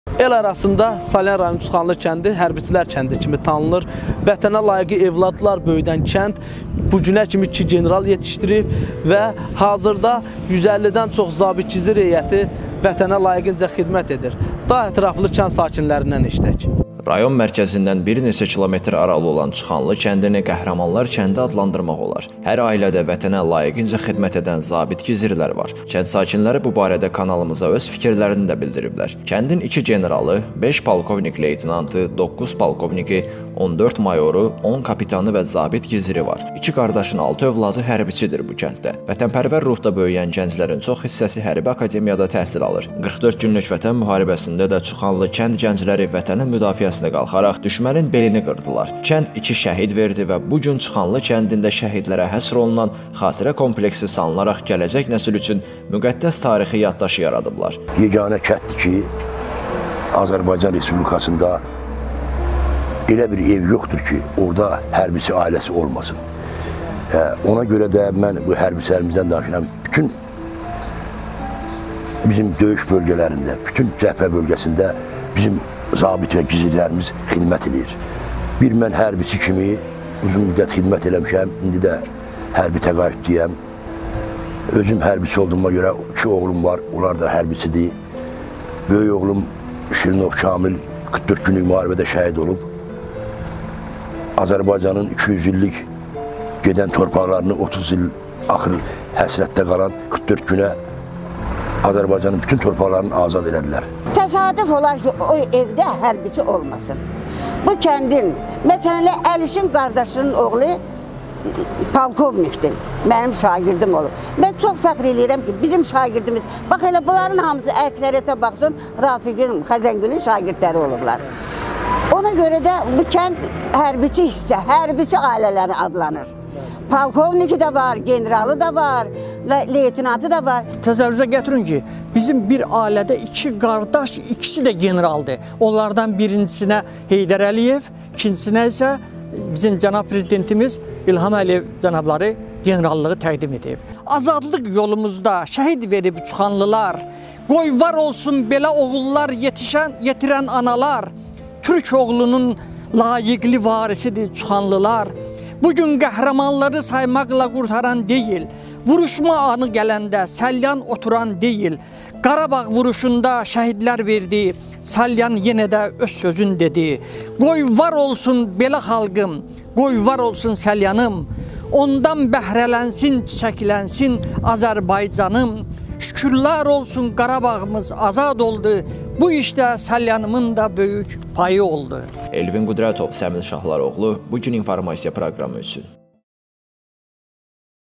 El arasında Salyan rayonu Çıxanlı kəndi hərbiçilər kəndi kimi tanınır. Vətənə layiqi evladlar böyüdən kənd bu günə kimi 2 general yetişdirib və hazırda 150-dən çox zabit-gizir heyəti vətənə layiqincə xidmət edir. Daha ətraflı kənd sakinlərindən eşitək. Rayon mərkəzindən bir neçə kilometr aralı olan Çıxanlı kəndini Qəhrəmanlar kəndi adlandırmaq olar. Hər ailədə vətənə layiqincə xidmət edən zabit-gizirlər var. Kənd sakinləri bu barədə kanalımıza öz fikirlərini də bildiriblər. Kəndin 2 generalı, 5 polkovnik leytinantı, 9 polkovniki, 14 mayoru, 10 kapitanı və zabit-giziri var. 2 qardaşın 6 övladı hərbiçidir bu kənddə. Vətənpərvər ruhda böyüyən gənclərin çox hissəsi hərbi akademiyada təhsil alır. 44 günlük vətən müharibəsində də Çıxanlı kənd gəncləri vətənin müdafiəsinə qalxaraq düşmənin belini qırdılar. Kənd 2 şəhid verdi və bu gün Çıxanlı kəndində şəhidlərə həsr olunan xatirə kompleksi salınaraq gələcək nəsil üçün müqəddəs tarixi yaddaşı yaradıblar. Yeganə kənddir ki, Azərbaycan Respublikasında elə bir ev yoxdur ki, orada hərbiçi ailəsi olmasın. Ona görə də mən bu hərbiçilərimizdən danışıram. Bütün bizim döyüş bölgələrində, bütün cəbhə bölgəsində bizim zabit və gizirlərimiz xidmət edir. Bir mən hərbiçi kimi uzun müddət xidmət eləmişəm, indi də hərbi təqaüddəyəm. Özüm hərbiçi olduğuma görə 2 oğlum var, onlar da hərbiçidir. Böyük oğlum Şirinov Kamil 44 günlük müharibədə şəhid olub. Azərbaycanın 200 illik gedən torpaqlarını 30 il axır həsrətdə qalan 44 günə Azərbaycanın bütün torpaqlarını azad elədilər. Təsadüf olar ki, o evdə hərbiçi olmasın. Bu kəndin, məsələn, Əlişin qardaşının oğlu polkovnikdir, mənim şagirdim olub. Mən çox fəxr edirəm ki, bizim şagirdimiz, bax elə bunların hamısı əksəriyyətə baxsın, Rafiqin, Xəzəngülün şagirdləri olublar. Ona görə də bu kənd hərbiçi hissə, hərbiçi ailələri adlanır. Polkovniki də var, generalı da var, leytinatı da var. Təsəvvürə gətirin ki, bizim bir ailədə 2 qardaş, ikisi də generaldır. Onlardan birincisinə Heydər Əliyev, ikincisinə isə bizim cənab prezidentimiz İlham Əliyev cənabları generallığı təqdim edib. Azadlıq yolumuzda şəhid verib Çıxanlılar, qoy var olsun belə oğullar yetirən analar, Türk oğlunun layiqli varisidir Çıxanlılar. Bugün qəhrəmanları saymaqla qurtaran deyil, vuruşma anı gələndə Salyan oturan deyil, Qarabağ vuruşunda şəhidlər verdi, Salyan yenə də öz sözün dedi. Qoy var olsun belə xalqım, qoy var olsun Salyanım, ondan bəhrələnsin, çiçəklənsin Azərbaycanım. Şükürlər olsun Qarabağımız azad oldu, bu işdə Salyanımın da böyük payı oldu. Elvin Qudrətov, Səmil Şahlaroğlu, Bugün informasiya proqramı üçün.